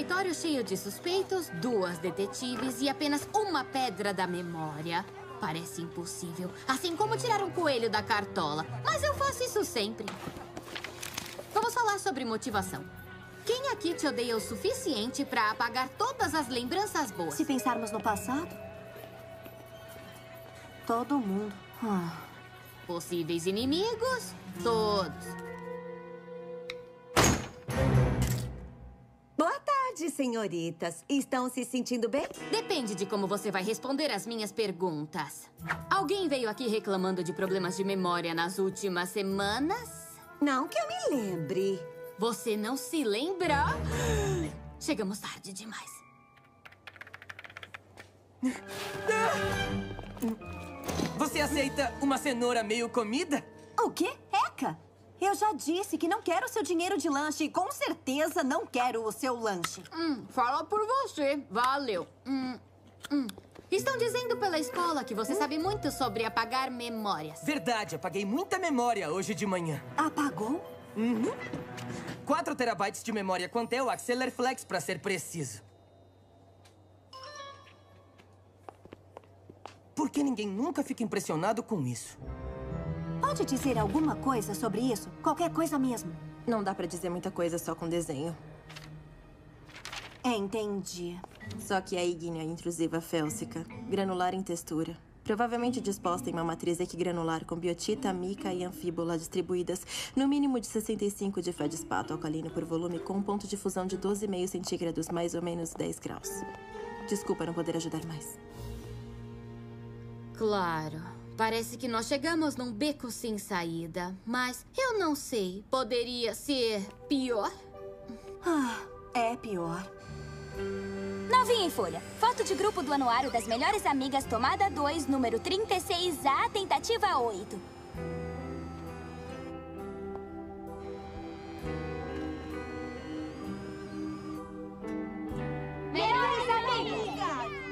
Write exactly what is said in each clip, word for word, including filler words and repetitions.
escritório cheio de suspeitos, duas detetives e apenas uma pedra da memória. Parece impossível. Assim como tirar um coelho da cartola. Mas eu faço isso sempre. Vamos falar sobre motivação. Quem aqui te odeia o suficiente para apagar todas as lembranças boas? Se pensarmos no passado, todo mundo. Ah. Possíveis inimigos? Todos. Boa tarde, senhoritas. Estão se sentindo bem? Depende de como você vai responder as minhas perguntas. Alguém veio aqui reclamando de problemas de memória nas últimas semanas? Não que eu me lembre. Você não se lembra? Chegamos tarde demais. Você aceita uma cenoura meio comida? O quê? Eca! Eu já disse que não quero o seu dinheiro de lanche e com certeza não quero o seu lanche. Hum, fala por você. Valeu. Hum, hum. Estão dizendo pela escola que você sabe muito sobre apagar memórias. Verdade, apaguei muita memória hoje de manhã. Apagou? Uhum. quatro terabytes de memória Quantel Accelerflex, para ser preciso. Por que ninguém nunca fica impressionado com isso? Pode dizer alguma coisa sobre isso? Qualquer coisa mesmo. Não dá pra dizer muita coisa só com desenho. Entendi. Só que a ígnea intrusiva félsica, granular em textura, provavelmente disposta em uma matriz equigranular com biotita, mica e anfíbola distribuídas no mínimo de sessenta e cinco de feldespato alcalino por volume com um ponto de fusão de doze vírgula cinco centígrados, mais ou menos dez graus. Desculpa não poder ajudar mais. Claro. Parece que nós chegamos num beco sem saída. Mas eu não sei. Poderia ser pior? Ah, é pior. Novinha em folha. Foto de grupo do anuário das melhores amigas, tomada dois, número trinta e seis A, tentativa oito. Melhores amigas!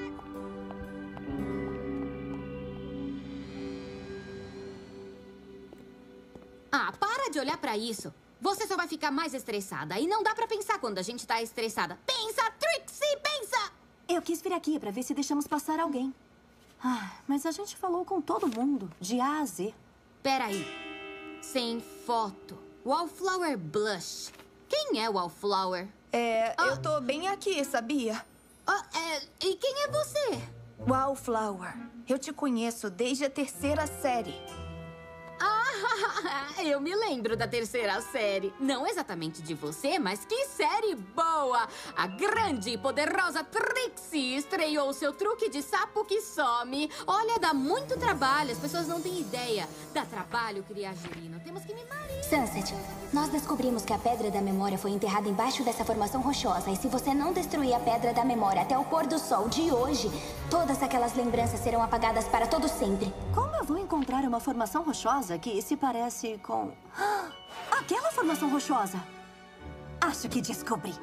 Ah, para de olhar pra isso. Você só vai ficar mais estressada. E não dá pra pensar quando a gente tá estressada. Pensa, Trixie, pensa! Eu quis vir aqui pra ver se deixamos passar alguém. Ah, mas a gente falou com todo mundo, de A a Z. Peraí. Sem foto. Wallflower Blush. Quem é Wallflower? É, Ah. eu tô bem aqui, sabia? Ah, é, e quem é você? Wallflower, eu te conheço desde a terceira série. Ah, eu me lembro da terceira série. Não exatamente de você, mas que série boa! A grande e poderosa Trixie estreou seu truque de sapo que some. Olha, dá muito trabalho, as pessoas não têm ideia. Dá trabalho criar girino, temos que mimar isso. Sunset, nós descobrimos que a Pedra da Memória foi enterrada embaixo dessa formação rochosa. E se você não destruir a Pedra da Memória até o pôr do sol de hoje, todas aquelas lembranças serão apagadas para todo sempre. Como eu vou encontrar uma formação rochosa que se parece com... Ah, aquela formação rochosa! Acho que descobri.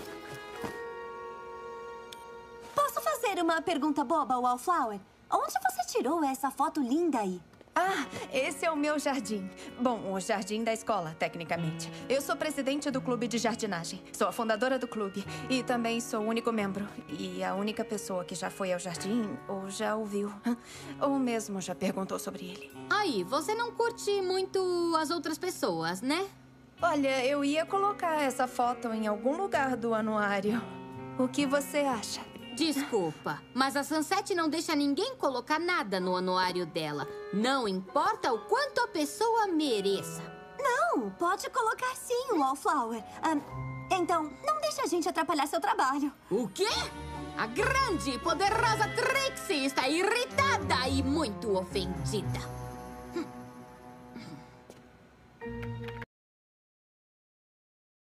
Posso fazer uma pergunta boba ao Wallflower? Onde você tirou essa foto linda aí? Ah, esse é o meu jardim. Bom, o jardim da escola, tecnicamente. Eu sou presidente do clube de jardinagem. Sou a fundadora do clube. E também sou o único membro. E a única pessoa que já foi ao jardim, ou já ouviu, ou mesmo já perguntou sobre ele. Aí, você não curte muito as outras pessoas, né? Olha, eu ia colocar essa foto em algum lugar do anuário. O que você acha? Desculpa, mas a Sunset não deixa ninguém colocar nada no anuário dela. Não importa o quanto a pessoa mereça. Não, pode colocar sim, Wallflower. Ah, então, não deixe a gente atrapalhar seu trabalho. O quê? A grande e poderosa Trixie está irritada e muito ofendida.